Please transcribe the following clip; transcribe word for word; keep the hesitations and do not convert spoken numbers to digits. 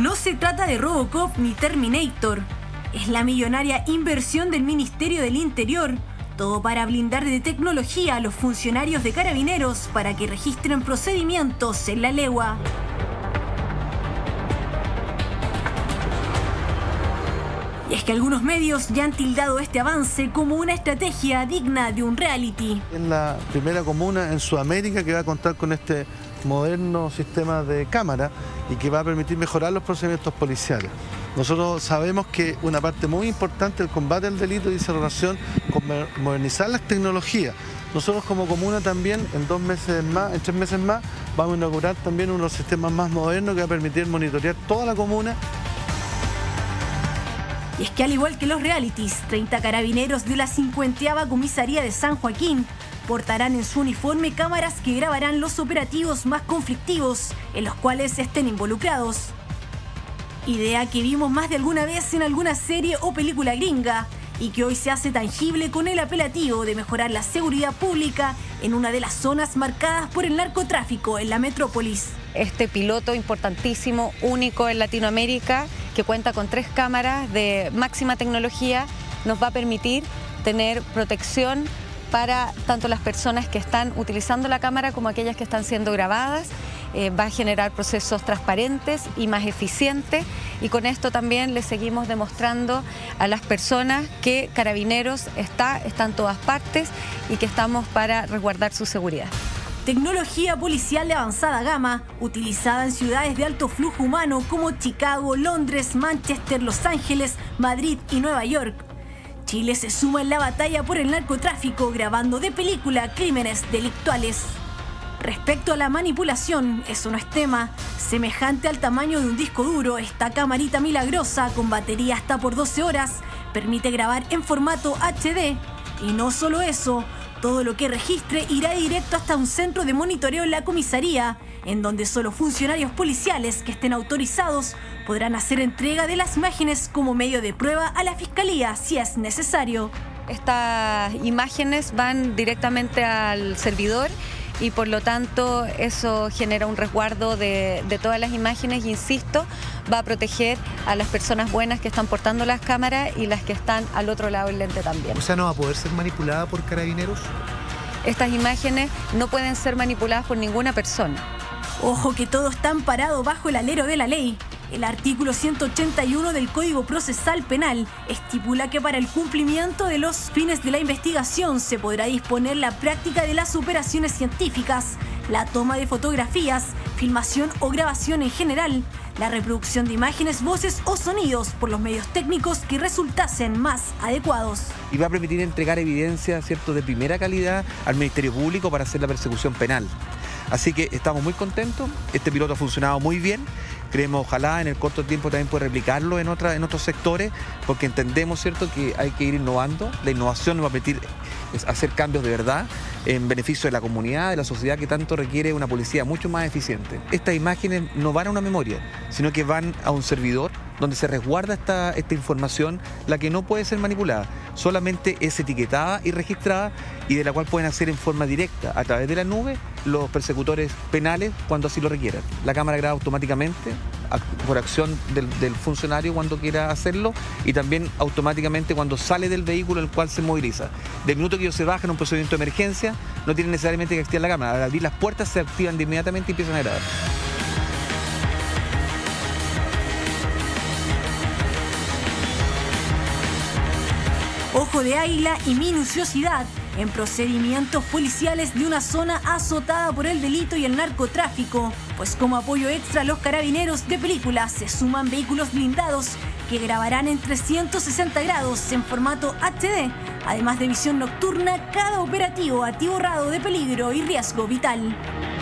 No se trata de Robocop ni Terminator. Es la millonaria inversión del Ministerio del Interior. Todo para blindar de tecnología a los funcionarios de Carabineros para que registren procedimientos en la legua. Y es que algunos medios ya han tildado este avance como una estrategia digna de un reality. Es la primera comuna en Sudamérica que va a contar con este moderno sistema de cámara y que va a permitir mejorar los procedimientos policiales. Nosotros sabemos que una parte muy importante del combate al delito dice relación con modernizar las tecnologías. Nosotros como comuna también en dos meses más, en tres meses más, vamos a inaugurar también uno de los sistemas más modernos que va a permitir monitorear toda la comuna. Y es que al igual que los realities, treinta carabineros de la cincuenteava comisaría de San Joaquín portarán en su uniforme cámaras que grabarán los operativos más conflictivos en los cuales estén involucrados. Idea que vimos más de alguna vez en alguna serie o película gringa y que hoy se hace tangible con el apelativo de mejorar la seguridad pública en una de las zonas marcadas por el narcotráfico en la metrópolis. Este piloto importantísimo, único en Latinoamérica, que cuenta con tres cámaras de máxima tecnología, nos va a permitir tener protección para tanto las personas que están utilizando la cámara como aquellas que están siendo grabadas. Eh, va a generar procesos transparentes y más eficientes, y con esto también le seguimos demostrando a las personas que Carabineros está, está en todas partes y que estamos para resguardar su seguridad. Tecnología policial de avanzada gama, utilizada en ciudades de alto flujo humano como Chicago, Londres, Manchester, Los Ángeles, Madrid y Nueva York. Chile se suma en la batalla por el narcotráfico, grabando de película crímenes delictuales. Respecto a la manipulación, eso no es tema. Semejante al tamaño de un disco duro, esta camarita milagrosa con batería hasta por doce horas permite grabar en formato H D. Y no solo eso, todo lo que registre irá directo hasta un centro de monitoreo en la comisaría, en donde solo funcionarios policiales que estén autorizados podrán hacer entrega de las imágenes como medio de prueba a la fiscalía si es necesario. Estas imágenes van directamente al servidor y por lo tanto eso genera un resguardo de, de todas las imágenes, y insisto, va a proteger a las personas buenas que están portando las cámaras y las que están al otro lado del lente también. O sea, ¿no va a poder ser manipulada por Carabineros? Estas imágenes no pueden ser manipuladas por ninguna persona. Ojo que todo está amparado bajo el alero de la ley. El artículo ciento ochenta y uno del Código Procesal Penal estipula que para el cumplimiento de los fines de la investigación se podrá disponer la práctica de las operaciones científicas, la toma de fotografías, filmación o grabación en general, la reproducción de imágenes, voces o sonidos por los medios técnicos que resultasen más adecuados. Y va a permitir entregar evidencia, ¿cierto?, de primera calidad al Ministerio Público para hacer la persecución penal. Así que estamos muy contentos, este piloto ha funcionado muy bien, creemos ojalá en el corto tiempo también poder replicarlo en, otra, en otros sectores, porque entendemos, ¿cierto?, que hay que ir innovando. La innovación nos va a permitir hacer cambios de verdad en beneficio de la comunidad, de la sociedad que tanto requiere una policía mucho más eficiente. Estas imágenes no van a una memoria, sino que van a un servidor donde se resguarda esta, esta información, la que no puede ser manipulada, solamente es etiquetada y registrada, y de la cual pueden hacer en forma directa a través de la nube los persecutores penales cuando así lo requieran. La cámara graba automáticamente por acción del, del funcionario cuando quiera hacerlo, y también automáticamente cuando sale del vehículo en el cual se moviliza. Del minuto que ellos se bajan en un procedimiento de emergencia, no tienen necesariamente que activar la cámara. Al abrir las puertas se activan de inmediatamente y empiezan a grabar. Ojo de águila y minuciosidad en procedimientos policiales de una zona azotada por el delito y el narcotráfico, pues como apoyo extra a los carabineros de película se suman vehículos blindados que grabarán en trescientos sesenta grados en formato H D, además de visión nocturna, cada operativo atiborrado de peligro y riesgo vital.